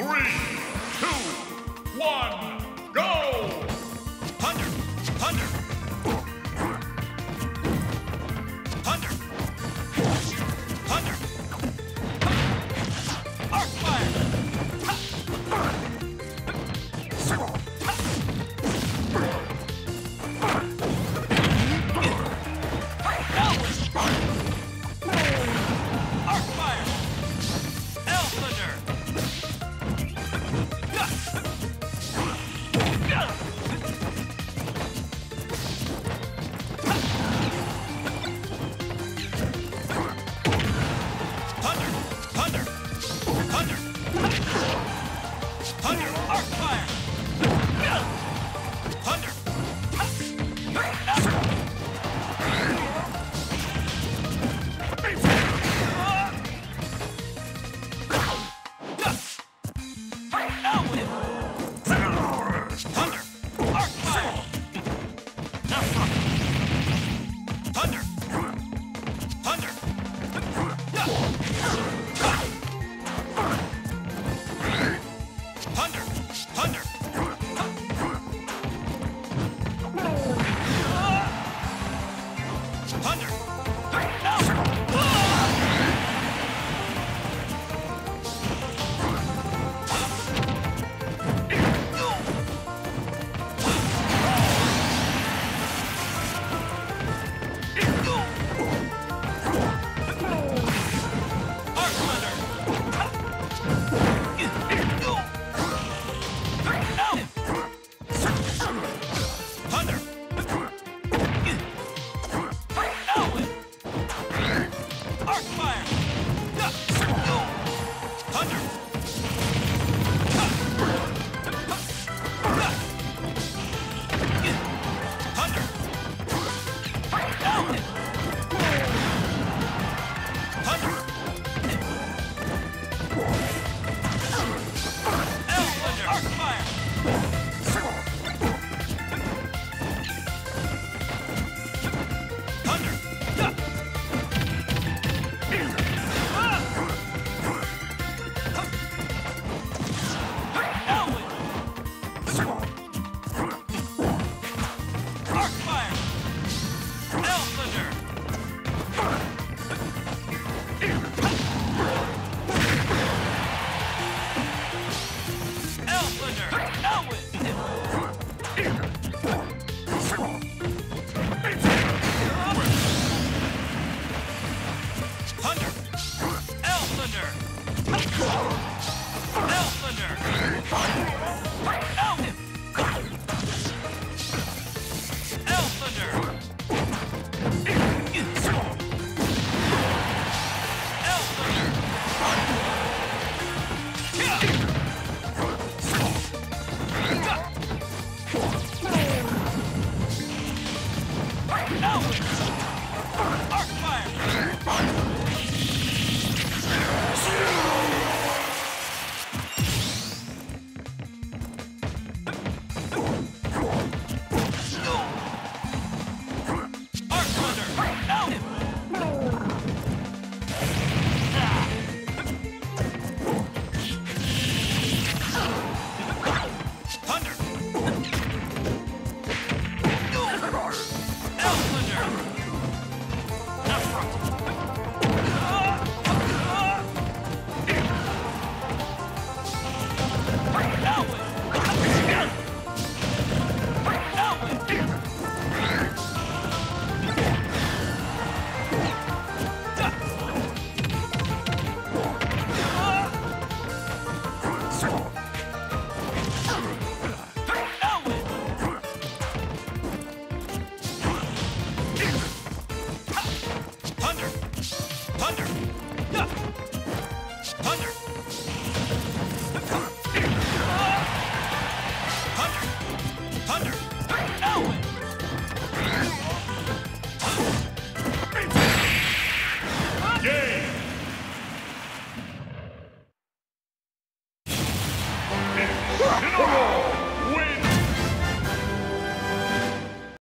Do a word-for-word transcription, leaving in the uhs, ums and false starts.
Three, two, one, go! Thunder! Thunder! Thunder! Thunder! Arc fire! Arc fire! L thunder! Thunder! Thunder! Thunder! Thunder! Arc fire! Thunder! Elwin! Thunder! Arc fire! Thunder! Thunder! Thunder! Thunder! Thunder! Arc thunder! Thunder! Elwin! Arc fire! Thunder! Thunder! Elwin! Thunder! L thunder! Arc fire! Thunder! Elwin! Arc fire! L thunder! L thunder! Elwin! Thunder! L thunder! L thunder!